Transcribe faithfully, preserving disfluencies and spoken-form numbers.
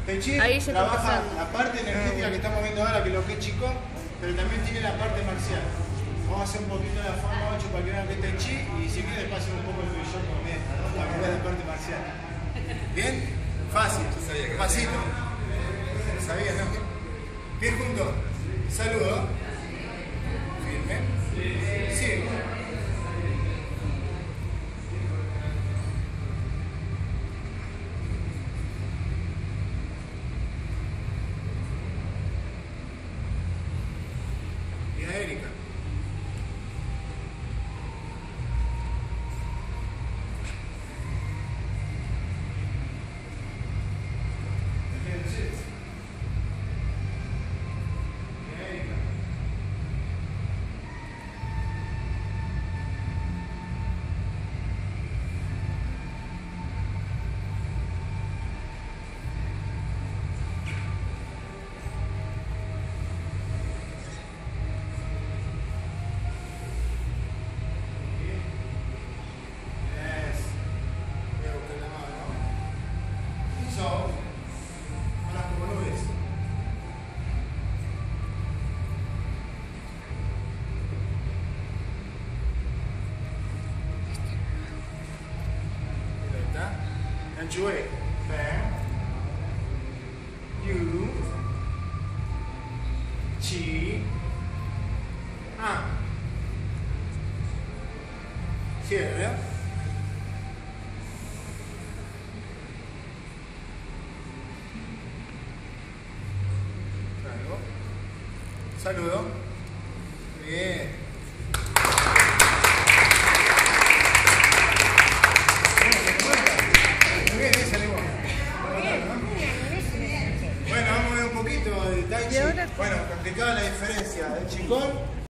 Tai Chi Ahí ya está trabaja pasando. la parte energética que estamos viendo ahora, que es lo que es chico, pero también tiene la parte marcial. Vamos a hacer un poquito de la forma ocho para que vean que es Tai Chi y si quieren pasen un poco el tuyo también, para que vean la parte marcial. ¿Bien? Fácil, pasito. ¿Sabías, no? Bien juntos. Saludo. Firme. Sigo. Y a Erika. And Joy, Bang, Yu, Chi, Ah. Cierre. Traigo. Saludo. Bien. Bueno, vamos a ver un poquito de Tai Chi. Bueno, complicada la diferencia del Qigong